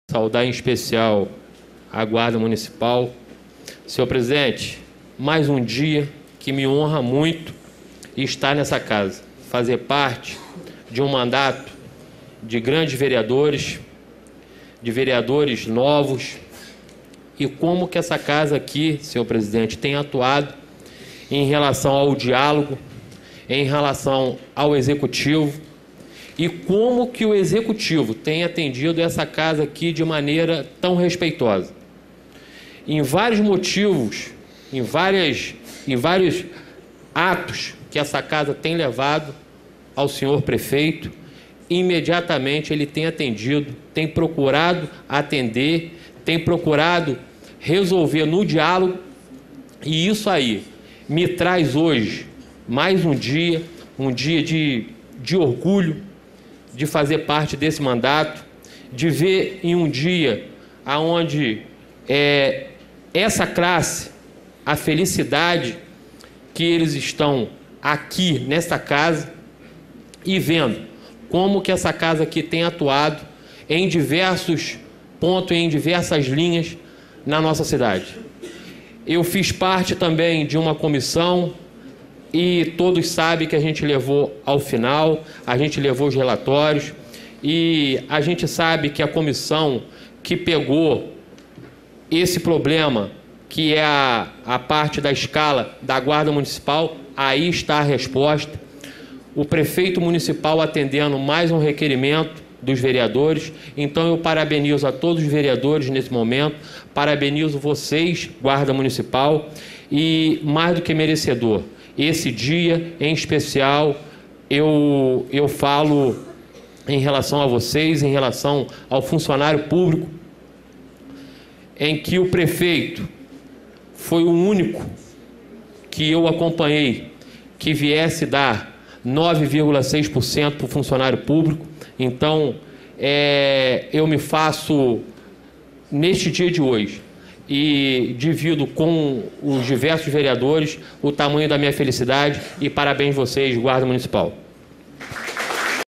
Saudar em especial a Guarda Municipal. Senhor presidente, mais um dia que me honra muito estar nessa casa, fazer parte de um mandato de grandes vereadores, de vereadores novos, e como que essa casa aqui, senhor presidente, tem atuado em relação ao diálogo, em relação ao executivo, e como que o executivo tem atendido essa casa aqui de maneira tão respeitosa. Em vários motivos, em vários atos que essa casa tem levado ao senhor prefeito, imediatamente ele tem atendido, tem procurado atender, tem procurado resolver no diálogo, e isso aí me traz hoje mais um dia de orgulho de fazer parte desse mandato, de ver em um dia onde essa classe, a felicidade que eles estão aqui nesta casa e vendo como que essa casa aqui tem atuado em diversos pontos, em diversas linhas na nossa cidade. Eu fiz parte também de uma comissão e todos sabem que a gente levou ao final, a gente levou os relatórios e a gente sabe que a comissão que pegou esse problema, que é a parte da escala da Guarda Municipal, aí está a resposta. O prefeito municipal atendendo mais um requerimento dos vereadores. Então eu parabenizo a todos os vereadores nesse momento, parabenizo vocês, Guarda Municipal, e mais do que merecedor. Esse dia, em especial, eu falo em relação a vocês, em relação ao funcionário público, em que o prefeito foi o único que eu acompanhei que viesse dar 9,6% para o funcionário público. Então, eu me faço, neste dia de hoje, e divido com os diversos vereadores o tamanho da minha felicidade, e parabéns vocês, Guarda Municipal.